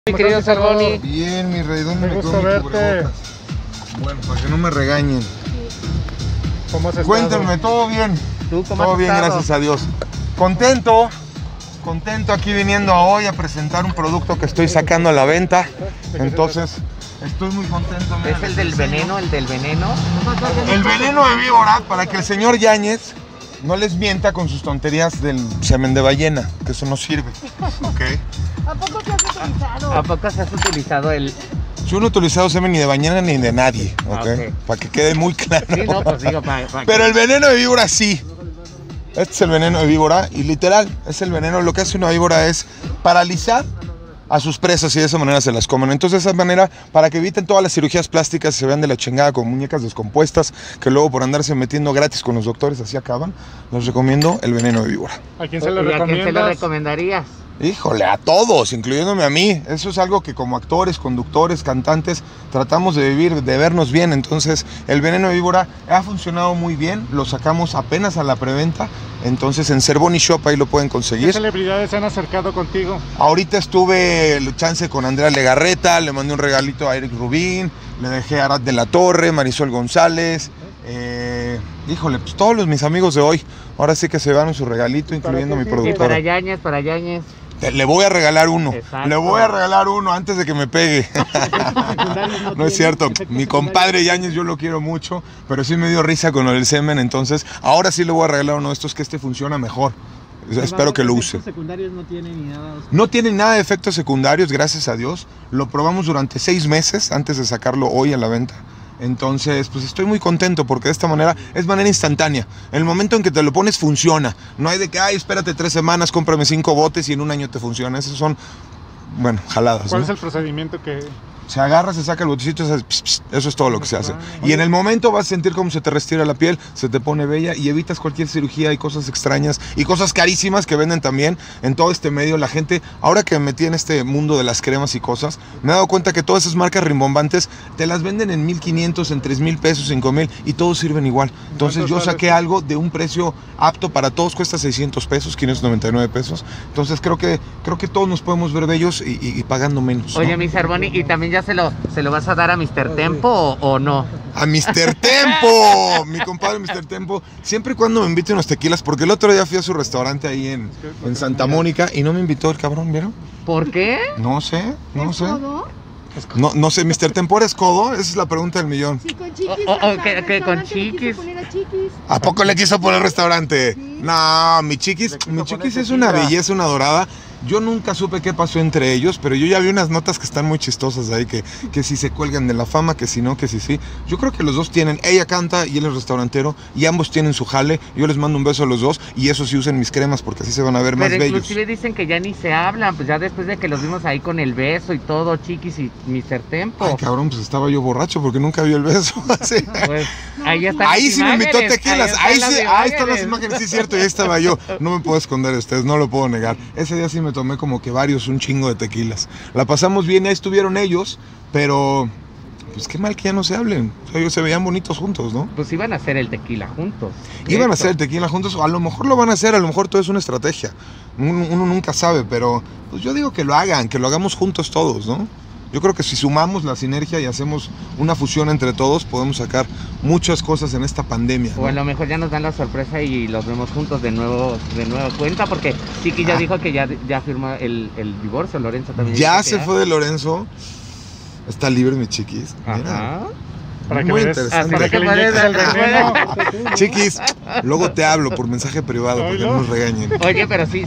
Mi querido Cervoni. Bien, mi rey, ¿dónde Me me gusta quedo mi verte. cubrebocas? Bueno, para que no me regañen. ¿Cómo has estado? Cuéntenme, todo bien. ¿Tú cómo Todo has bien, estado? gracias a Dios. Contento aquí viniendo hoy a presentar un producto que estoy sacando a la venta. Entonces, estoy muy contento. Mira, ¿Es el les del enseño. veneno, el del veneno? El veneno de víbora, para que el señor Yáñez no les mienta con sus tonterías del semen de ballena, que eso no sirve. ¿Ok? ¿A poco te has utilizado? ¿A poco se has utilizado el...? Yo no he utilizado semen ni de ballena ni de nadie, ¿ok? Ok. Para que quede muy claro. Sí, no, pues digo, Pero el veneno de víbora sí. Este es el veneno de víbora y literal, es el veneno. Lo que hace una víbora es paralizar a sus presas y de esa manera se las comen. Entonces de esa manera, para que eviten todas las cirugías plásticas, se vean de la chingada con muñecas descompuestas, que luego por andarse metiendo gratis con los doctores así acaban, les recomiendo el veneno de víbora. ¿A quién se lo ¿Y a quién se lo recomiendas? recomendarías? Híjole, a todos, incluyéndome a mí. Eso es algo que como actores, conductores, cantantes, tratamos de vivir, de vernos bien. Entonces, el veneno de víbora ha funcionado muy bien. Lo sacamos apenas a la preventa. Entonces, en Cervoni Shop ahí lo pueden ¿Qué conseguir. celebridades se han acercado contigo? Ahorita estuve el chance con Andrea Legarreta, le mandé un regalito a Eric Rubín, le dejé a Arad de la Torre, Marisol González. Híjole, pues todos mis amigos de hoy. Ahora sí que se van su regalito, incluyendo mi Y para productora. Yáñez, para Yáñez. Le voy a regalar uno. Exacto. Le voy a regalar uno antes de que me pegue. No es cierto. Mi compadre Yáñez yo lo quiero mucho, pero sí me dio risa con lo del semen, entonces ahora sí le voy a regalar uno de estos que funciona mejor. Espero que lo use. ¿Efectos secundarios no tiene ni nada? No tiene nada de efectos secundarios, gracias a Dios. Lo probamos durante 6 meses antes de sacarlo hoy a la venta. Entonces, pues estoy muy contento porque de esta manera es manera instantánea. El momento en que te lo pones funciona. No hay de que, ay, espérate 3 semanas, cómprame 5 botes y en un año te funciona. Esos son, bueno, jaladas, ¿Cuál ¿no? es el procedimiento que...? Se agarra, se saca el botecito, se hace pss, pss, eso es todo lo que se hace. Y en el momento vas a sentir cómo se te restira la piel, se te pone bella y evitas cualquier cirugía y cosas extrañas y cosas carísimas que venden también en todo este medio. La gente, ahora que me metí en este mundo de las cremas y cosas, me he dado cuenta que todas esas marcas rimbombantes te las venden en 1,500, en 3,000 pesos, 5,000 y todos sirven igual. Entonces yo saqué algo de un precio apto para todos, cuesta 600 pesos, 599 pesos. Entonces creo que todos nos podemos ver bellos y pagando menos, ¿no? Oye, mi Cervoni, ¿y también ya se lo vas a dar a Mr. Tempo o no? A Mr. Tempo, mi compadre Mr. Tempo, siempre y cuando me invite unos tequilas, porque el otro día fui a su restaurante ahí en Santa Mónica y no me invitó el cabrón, ¿vieron? ¿Por qué? No sé. ¿Todo? No sé, Mr. Tempo, ¿eres codo? Esa es la pregunta del millón. Sí, con chiquis. ¿Qué con chiquis? ¿A poco le quiso poner restaurante? Sí. No, mi chiquis es una belleza, una dorada. Yo nunca supe qué pasó entre ellos, pero yo ya vi unas notas que están muy chistosas ahí, que si se cuelgan de la fama, que si no, que si sí. Yo creo que los dos tienen, ella canta y él es restaurantero, y ambos tienen su jale. Yo les mando un beso a los dos, y eso sí usen mis cremas, porque así se van a ver más Pero bellos. inclusive dicen que ya ni se hablan, pues ya después de que los vimos ahí con el beso y todo, Chiquis y Mr. Tempo. Ay, cabrón, pues estaba yo borracho porque nunca vi el beso. Sí. Pues ahí están Ahí las sí me invitó imágenes, tequilas, ahí ahí están las imágenes, sí es cierto, y ahí estaba yo. No me puedo esconder de ustedes, no lo puedo negar. Ese día sí me tomé como que un chingo de tequilas. La pasamos bien, ahí estuvieron ellos, pero pues qué mal que ya no se hablen. O sea, ellos se veían bonitos juntos, ¿no? Pues iban a hacer el tequila juntos. Iban a Eso. hacer el tequila juntos, o a lo mejor lo van a hacer, a lo mejor todo es una estrategia. Uno nunca sabe, pero pues yo digo que lo hagan, que lo hagamos juntos todos, ¿no? Yo creo que si sumamos la sinergia y hacemos una fusión entre todos, podemos sacar muchas cosas en esta pandemia, ¿no? O a lo mejor ya nos dan la sorpresa y los vemos juntos de nuevo cuenta, porque Chiqui ya dijo que ya firmó el divorcio, Lorenzo también. Ya dijo que se fue de Lorenzo, está libre mi chiquis. Mira. Ajá. Para que Muy le des- interesante. para que le Para que inyectes el puedas- veneno. Chiquis, luego te hablo por mensaje privado porque Oilo. no nos regañen. Oye, pero sí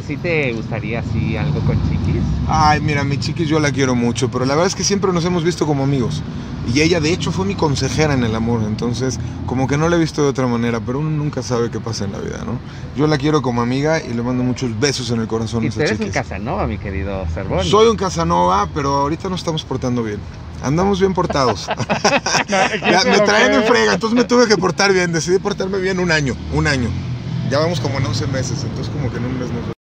te gustaría así algo con Chiquis. Ay, mira, mi chiquis yo la quiero mucho, pero la verdad es que siempre nos hemos visto como amigos. Y ella, de hecho, fue mi consejera en el amor, entonces como que no la he visto de otra manera, pero uno nunca sabe qué pasa en la vida, ¿no? Yo la quiero como amiga y le mando muchos besos en el corazón a Y esa tú eres un chiquis. Casanova, mi querido Cervoni. Soy un Casanova, pero ahorita nos estamos portando bien. Andamos bien portados. Ya, me traen en frega, entonces me tuve que portar bien. Decidí portarme bien un año. Ya vamos como en 11 meses, entonces como que en un mes nos